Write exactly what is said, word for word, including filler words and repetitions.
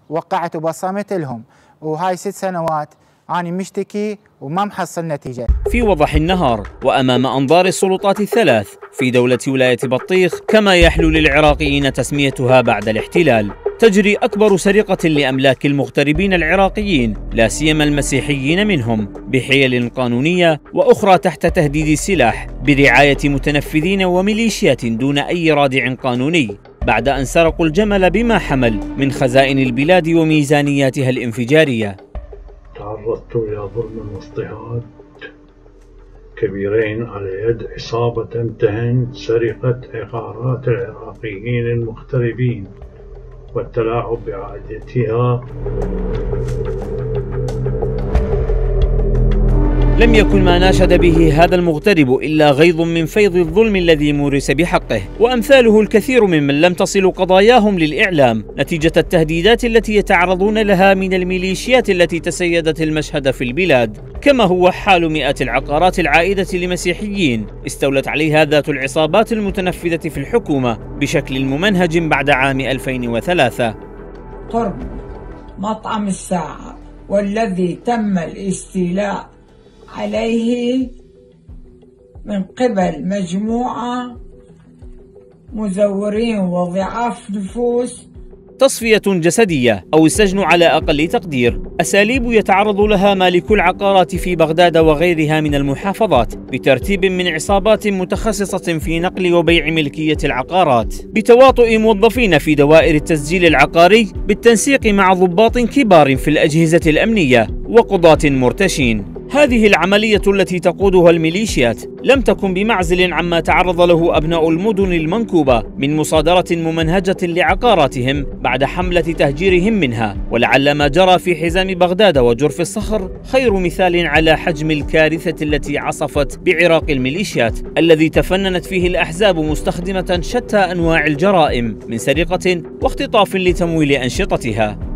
وقعت وبصمت لهم، وهاي ست سنوات أنا مشتكي وما محصل نتيجة. في وضح النهار وأمام أنظار السلطات الثلاث في دولة ولاية بطيخ، كما يحلو للعراقيين تسميتها بعد الاحتلال، تجري أكبر سرقة لأملاك المغتربين العراقيين لا سيما المسيحيين منهم بحيل قانونية وأخرى تحت تهديد السلاح برعاية متنفذين وميليشيات دون أي رادع قانوني، بعد أن سرقوا الجمل بما حمل من خزائن البلاد وميزانياتها الانفجارية. تعرضت إلى ظلم واضطهاد كبيرين على يد عصابة تمتهن سرقة عقارات العراقيين المغتربين والتلاعب بإعادتها. لم يكن ما ناشد به هذا المغترب إلا غيظ من فيض الظلم الذي مورس بحقه، وأمثاله الكثير ممن لم تصل قضاياهم للإعلام نتيجة التهديدات التي يتعرضون لها من الميليشيات التي تسيدت المشهد في البلاد، كما هو حال مئات العقارات العائدة لمسيحيين استولت عليها ذات العصابات المتنفذة في الحكومة بشكل ممنهج بعد عام ألفين وثلاثة. قرب مطعم الساعة والذي تم الاستيلاء عليه من قبل مجموعة مزورين وضعاف نفوس. تصفية جسدية أو السجن على أقل تقدير، أساليب يتعرض لها مالكو العقارات في بغداد وغيرها من المحافظات بترتيب من عصابات متخصصة في نقل وبيع ملكية العقارات، بتواطؤ موظفين في دوائر التسجيل العقاري بالتنسيق مع ضباط كبار في الأجهزة الأمنية وقضاة مرتشين. هذه العملية التي تقودها الميليشيات لم تكن بمعزل عما تعرض له أبناء المدن المنكوبة من مصادرة ممنهجة لعقاراتهم بعد حملة تهجيرهم منها، ولعل ما جرى في حزام بغداد وجرف الصخر خير مثال على حجم الكارثة التي عصفت بعراق الميليشيات الذي تفننت فيه الأحزاب مستخدمة شتى أنواع الجرائم من سرقة واختطاف لتمويل أنشطتها.